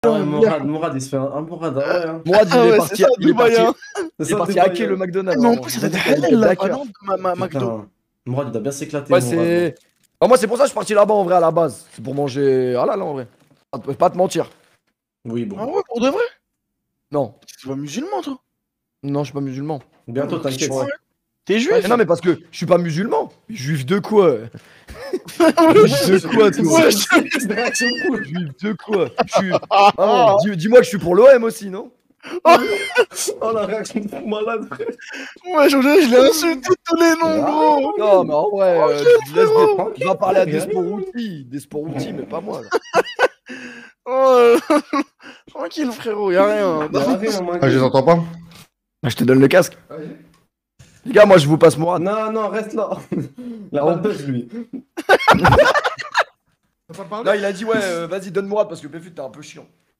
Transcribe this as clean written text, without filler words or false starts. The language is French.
Ah ouais, Mourad, il se fait un Mourad, ah ouais. Hein. Mourad, il est parti, il est parti hacker le Dubaï, McDonald's. Mais en plus, ça doit être halal là-bas, non? McDo. Putain, Mourad, il doit bien s'éclater. Ouais, Mourad, c'est. Ah, moi, c'est pour ça que je suis parti là-bas en vrai à la base. C'est pour manger. Ah là là, en vrai. Pas te mentir. Oui, bon. Ah ouais, pour de vrai? Non. Tu pas musulman, toi? Non, je suis pas musulman. Bientôt, t'inquiète. T'es juif? Ouais, non, mais parce que je suis pas musulman. Juif de quoi? Juif de quoi, toi? Juif de quoi? Ah, dis-moi que je suis pour l'OM aussi, non? Oh la réaction de fou malade, frère. Ouais, je l'ai insulté tous les noms, gros. Non, mais en vrai, je vais parler à Rien. des sports-outils, mais pas moi. Là. Oh, tranquille, frérot, y'a rien. Ah, je les entends pas. Bah, je te donne le casque. Les gars, moi je vous passe Mourad. Non, reste là. Il a pas de buzz, lui. Non, il a dit ouais, vas-y, donne Mourad parce que Péfut, t'es un peu chiant.